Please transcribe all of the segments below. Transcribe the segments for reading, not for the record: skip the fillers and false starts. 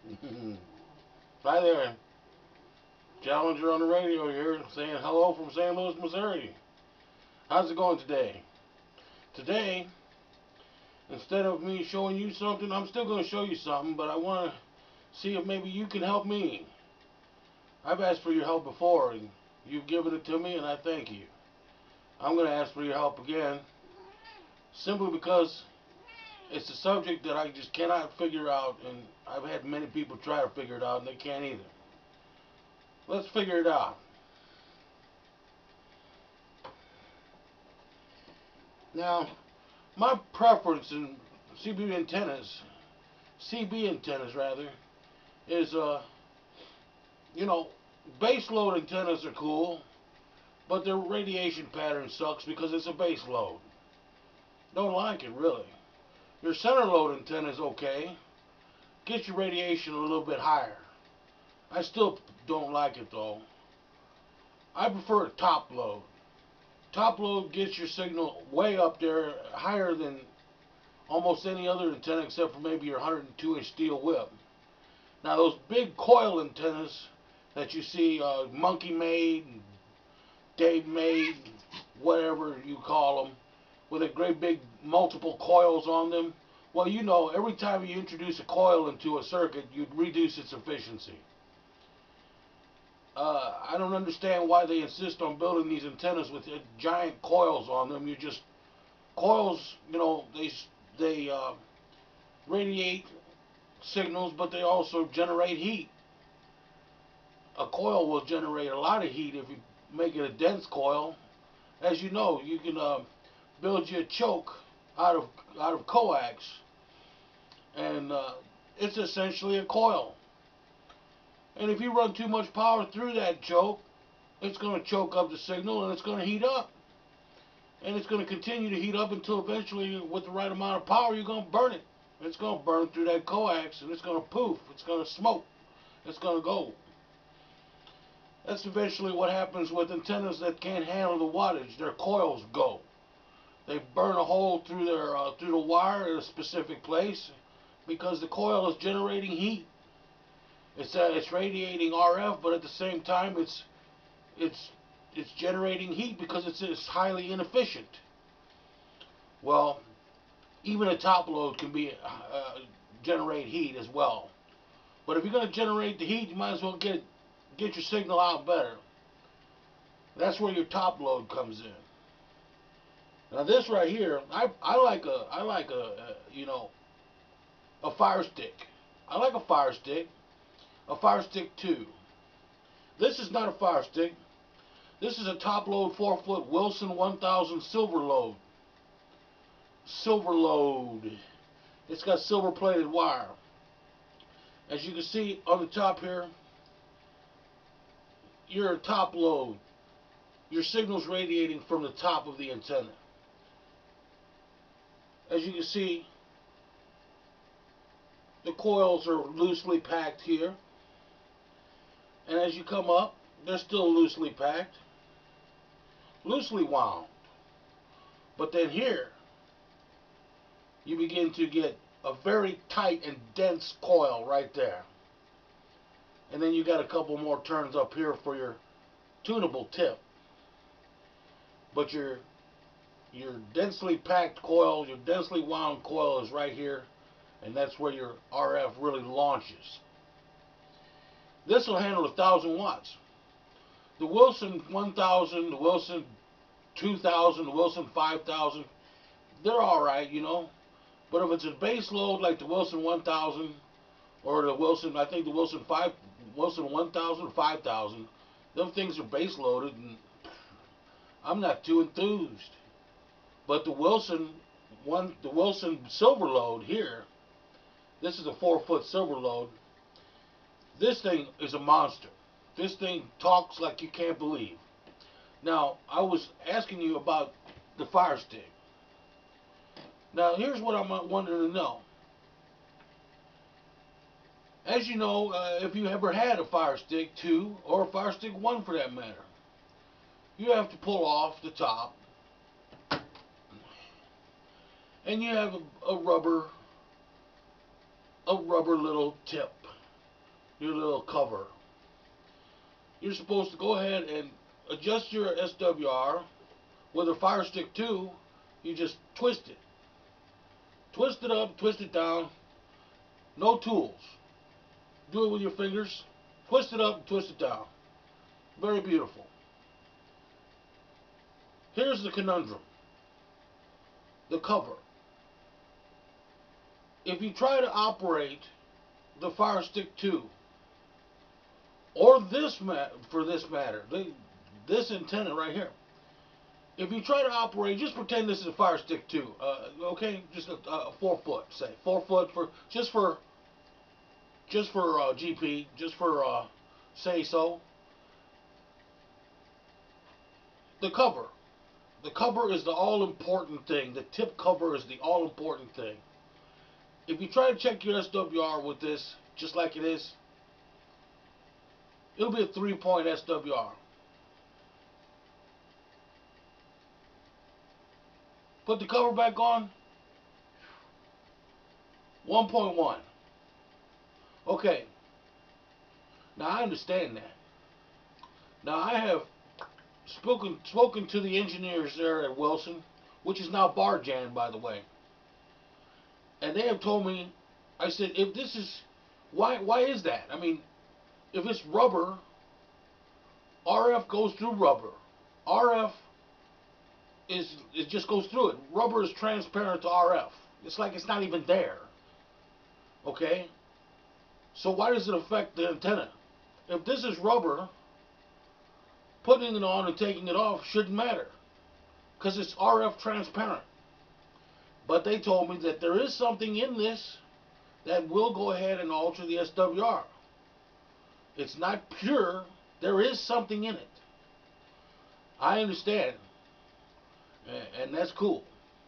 Hi there, Challenger on the radio here, saying hello from St. Louis, Missouri. How's it going today? Today, instead of me showing you something, I'm still going to show you something, but I want to see if maybe you can help me. I've asked for your help before, and you've given it to me, and I thank you. I'm going to ask for your help again, simply because it's a subject that I just cannot figure out, and I've had many people try to figure it out, and they can't either. Let's figure it out. Now, my preference in CB antennas rather, is you know, base load antennas are cool, but their radiation pattern sucks because it's a base load. Don't like it really. Your center load antenna is okay. Gets your radiation a little bit higher. I still don't like it though. I prefer a top load. Top load gets your signal way up there, higher than almost any other antenna except for maybe your 102-inch steel whip. Now those big coil antennas that you see Monkey made, Dave made, whatever you call them, with a great big multiple coils on them. Well, you know, every time you introduce a coil into a circuit, you reduce its efficiency. I don't understand why they insist on building these antennas with giant coils on them. You just coils, you know, they radiate signals, but they also generate heat. A coil will generate a lot of heat if you make it a dense coil. As you know, you can build you a choke out of coax, and it's essentially a coil. And if you run too much power through that choke, it's going to choke up the signal and it's going to heat up. And it's going to continue to heat up until eventually, with the right amount of power, you're going to burn it. It's going to burn through that coax and it's going to poof. It's going to smoke. It's going to go. That's eventually what happens with antennas that can't handle the wattage. Their coils go. They burn a hole through the wire at a specific place because the coil is generating heat. It's radiating RF, but at the same time it's it's generating heat because it's highly inefficient. Well, even a top load can be generate heat as well. But if you're going to generate the heat, you might as well get your signal out better. That's where your top load comes in. Now this right here, I like a you know, a Fire Stick. I like a Fire Stick 2. This is not a Fire Stick. This is a top load 4-foot Wilson 1000 silver load. Silver load. It's got silver plated wire. As you can see on the top here, your top load. Your signal's radiating from the top of the antenna. As you can see, the coils are loosely packed here. And as you come up, they're still loosely packed, loosely wound. But then here, you begin to get a very tight and dense coil right there. And then you got a couple more turns up here for your tunable tip. But your densely packed coil, your densely wound coil is right here, and that's where your RF really launches. This will handle 1,000 watts. The Wilson 1000, the Wilson 2000, the Wilson 5000, they're alright, you know. But if it's a base load like the Wilson 1000 or the Wilson, I think the Wilson 1000 or 5000, them things are base loaded, and I'm not too enthused. But the Wilson silver load here, this is a 4-foot silver load. This thing is a monster. This thing talks like you can't believe. Now, I was asking you about the Fire Stick. Now, here's what I'm wanting to know. As you know, if you ever had a Fire Stick 2 or a Fire Stick 1 for that matter, you have to pull off the top, and you have a rubber little tip. your little cover. You're supposed to go ahead and adjust your SWR with a Firestick 2. You just twist it. Twist it up, twist it down. No tools. Do it with your fingers. Twist it up, twist it down. Very beautiful. Here's the conundrum. The cover. If you try to operate the Firestick 2, or this for this matter, this antenna right here. If you try to operate, just pretend this is a Firestick 2, okay? Just a 4 foot, say 4 foot for just for GP, just for say so. The cover. The cover is the all-important thing. The tip cover is the all-important thing. If you try to check your SWR with this, just like it is, it'll be a 3-point SWR. Put the cover back on, 1.1. Okay. Now I understand that. Now I have spoken to the engineers there at Wilson, which is now Barjan, by the way. And they have told me, I said, if this is, why is that? I mean, if it's rubber, RF goes through rubber. RF it just goes through it. Rubber is transparent to RF. It's like it's not even there. Okay? So why does it affect the antenna? If this is rubber, putting it on and taking it off shouldn't matter, because it's RF transparent. But they told me that there is something in this that will go ahead and alter the SWR. It's not pure. There is something in it. I understand. And that's cool.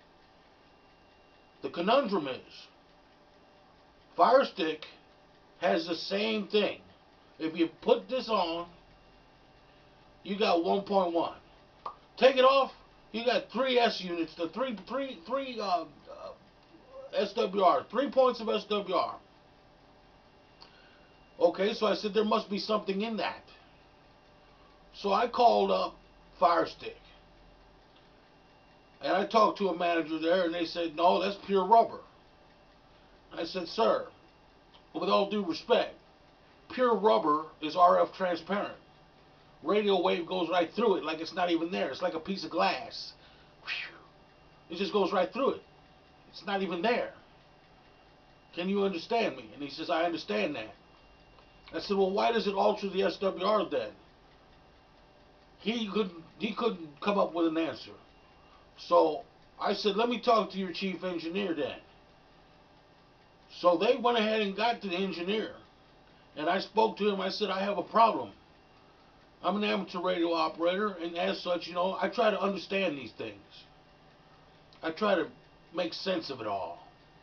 The conundrum is, Firestick has the same thing. If you put this on, you got 1.1. Take it off, you got 3 S units, the three SWR, 3 points of SWR. Okay, so I said there must be something in that. So I called up Firestick. And I talked to a manager there, and they said, no, that's pure rubber. I said, sir, with all due respect, pure rubber is RF transparent. Radio wave goes right through it like it's not even there. It's like a piece of glass. It just goes right through it. It's not even there. Can you understand me? And he says, I understand that. I said, well, why does it alter the SWR then? He couldn't come up with an answer. So I said, let me talk to your chief engineer then. So they went ahead and got to the engineer. And I spoke to him. I said, I have a problem. I'm an amateur radio operator, and as such, I try to understand these things. I try to make sense of it all.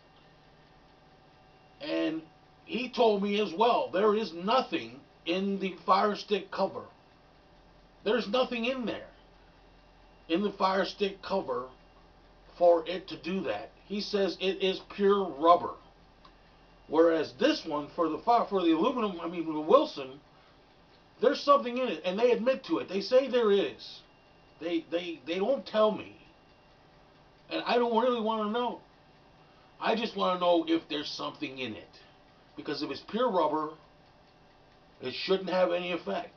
And he told me as well, there is nothing in the Firestick cover. There's nothing in there, in the Firestick cover, for it to do that. He says it is pure rubber. Whereas this one, for the aluminum, the Wilson, there's something in it, and they admit to it. They say there is. They don't tell me. And I don't really want to know. I just want to know if there's something in it. Because if it's pure rubber, it shouldn't have any effect.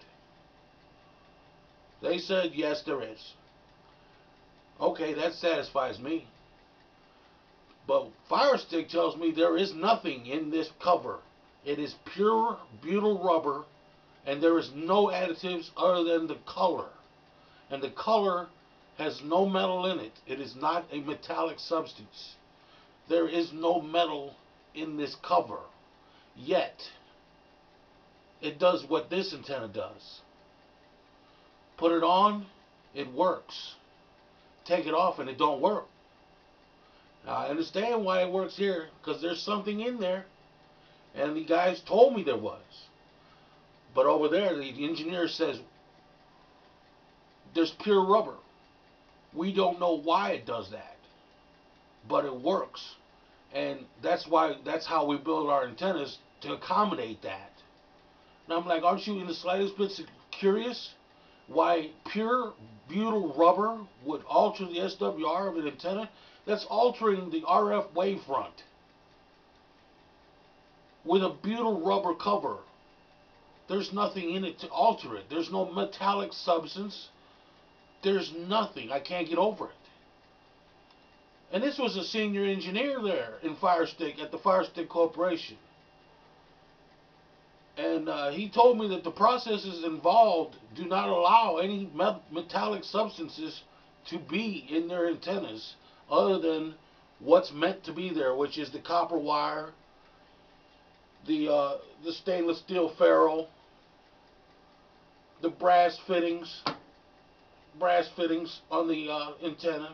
They said, yes, there is. Okay, that satisfies me. But Firestick tells me there is nothing in this cover. It is pure butyl rubber, and there is no additives other than the color. And the color has no metal in it. It is not a metallic substance. There is no metal in this cover. Yet, it does what this antenna does. Put it on, it works. Take it off and it don't work. Now, I understand why it works here, because there's something in there. And the guys told me there was. But over there, the engineer says, there's pure rubber. We don't know why it does that. But it works. And that's how we build our antennas, to accommodate that. And I'm like, aren't you in the slightest bit curious why pure butyl rubber would alter the SWR of an antenna? That's altering the RF wavefront with a butyl rubber cover. There's nothing in it to alter it. There's no metallic substance. There's nothing. I can't get over it. And this was a senior engineer there in Firestick at the Firestick Corporation. And he told me that the processes involved do not allow any metallic substances to be in their antennas other than what's meant to be there, which is the copper wire, the stainless steel ferrule, the brass fittings on the antenna.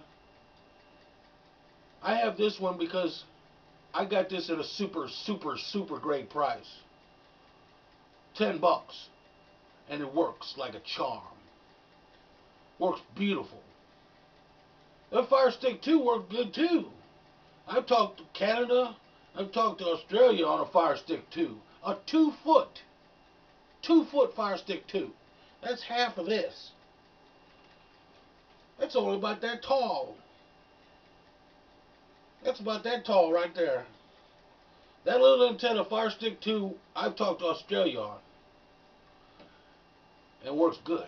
I have this one because I got this at a super great price. $10, and it works like a charm. Works beautiful. The Firestick 2 worked good too. I've talked to Canada, I've talked to Australia on a Firestick 2. A 2-foot Firestick 2. That's half of this. That's only about that tall. That's about that tall right there. That little antenna Firestick 2, I've talked to Australia on. It works good.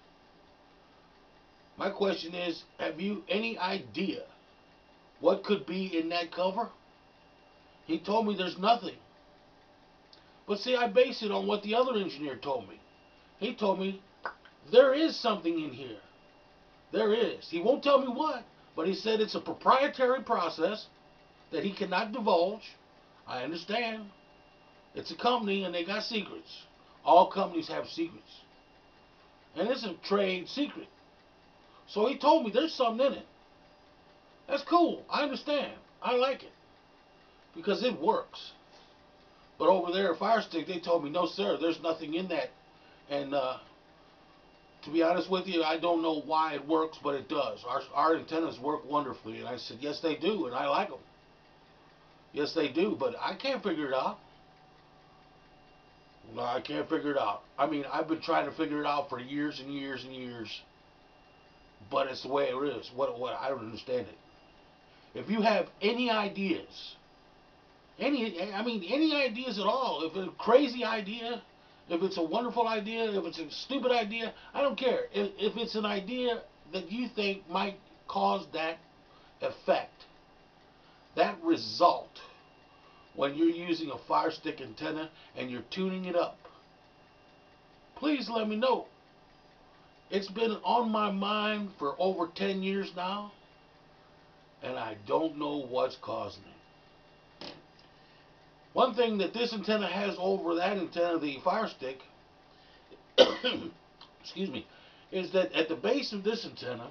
My question is, have you any idea what could be in that cover? He told me there's nothing. But see, I base it on what the other engineer told me. He told me there is something in here. There is. He won't tell me what, but he said it's a proprietary process that he cannot divulge. I understand. It's a company and they got secrets. All companies have secrets. And it's a trade secret. So he told me there's something in it. That's cool. I understand. I like it. Because it works. But over there at Firestick, they told me, no, sir, there's nothing in that. And to be honest with you, I don't know why it works, but it does. Our antennas work wonderfully. And I said, yes, they do, and I like them. Yes, they do, but I can't figure it out. No, I can't figure it out. I mean, I've been trying to figure it out for years and years and years. But it's the way it is. What I don't understand it. If you have any ideas, any ideas at all, if it's a crazy idea, if it's a wonderful idea, if it's a stupid idea, I don't care. If it's an idea that you think might cause that effect, that result, when you're using a Firestick antenna and you're tuning it up, please let me know. It's been on my mind for over 10 years now, and I don't know what's causing it. One thing that this antenna has over that antenna, the Firestick, excuse me, is that at the base of this antenna,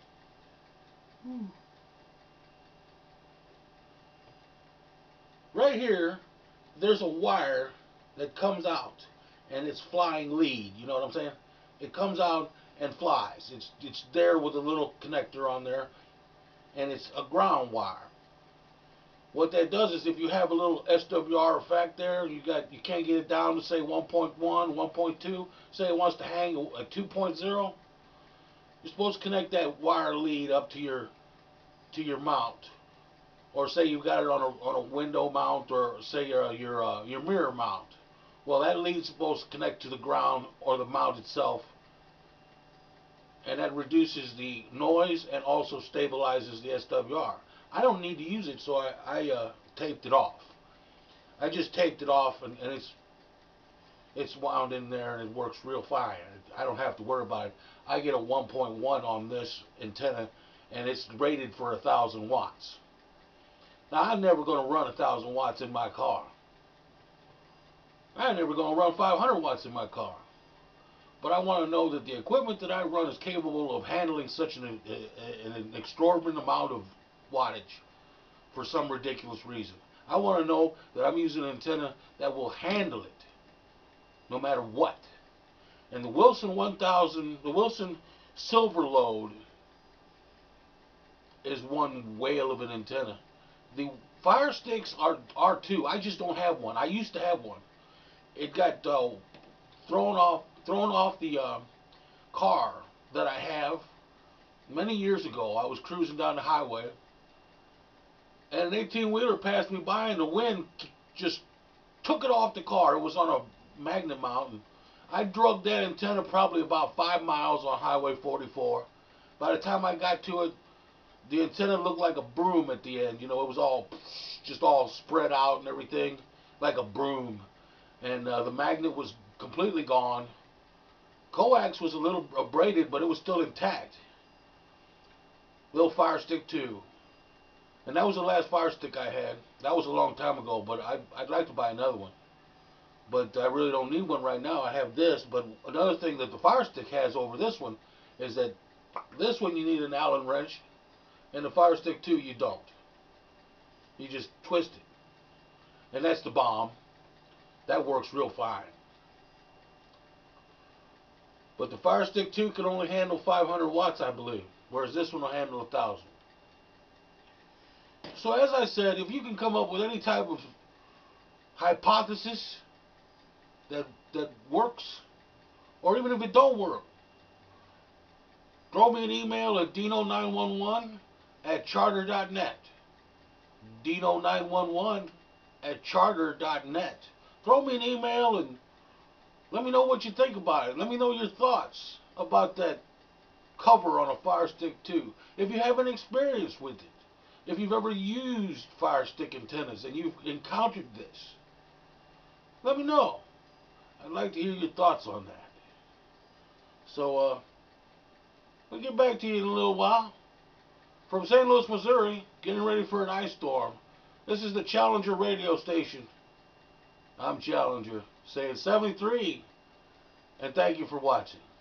right here, there's a wire that comes out, and it's flying lead. You know what I'm saying? It comes out and flies. It's there with a little connector on there, and it's a ground wire. What that does is if you have a little SWR effect there, you can't get it down to say 1.1, 1.2, say it wants to hang a 2.0, you're supposed to connect that wire lead up to your mount, or say you've got it on a window mount, or say your mirror mount. Well, that lead's supposed to connect to the ground or the mount itself, and that reduces the noise and also stabilizes the SWR. I don't need to use it, so I taped it off. I just taped it off, and it's wound in there, and it works real fine. I don't have to worry about it. I get a 1.1 on this antenna, and it's rated for 1,000 watts. Now, I'm never going to run 1,000 watts in my car. I'm never going to run 500 watts in my car. But I want to know that the equipment that I run is capable of handling such an exorbitant amount of wattage for some ridiculous reason. I want to know that I'm using an antenna that will handle it no matter what. And the Wilson 1000, the Wilson Silver Load is one whale of an antenna. The Firesticks are too. I just don't have one. I used to have one. It got thrown off the car that I have many years ago. I was cruising down the highway, and an 18-wheeler passed me by, and the wind just took it off the car. It was on a magnet mount. And I drug that antenna probably about 5 miles on Highway 44. By the time I got to it, the antenna looked like a broom at the end. You know, it was all just all spread out and everything, like a broom. And the magnet was completely gone. Coax was a little abraded, but it was still intact. Little Firestick 2. And that was the last Firestick I had. That was a long time ago, but I'd like to buy another one. But I really don't need one right now. I have this. But another thing that the Firestick has over this one is that this one you need an Allen wrench, and the Firestick 2 you don't. You just twist it. And that's the bomb. That works real fine. But the Firestick 2 can only handle 500 watts, I believe, whereas this one will handle 1,000. So as I said, if you can come up with any type of hypothesis that works, or even if it don't work, throw me an email at dino911 at charter.net. Dino911 at charter.net. Throw me an email and let me know what you think about it. Let me know your thoughts about that cover on a Firestick 2. If you have any experience with it. If you've ever used Firestick antennas and you've encountered this, let me know. I'd like to hear your thoughts on that. So, we'll get back to you in a little while. From St. Louis, Missouri, getting ready for an ice storm. This is the Challenger radio station. I'm Challenger, saying 73, and thank you for watching.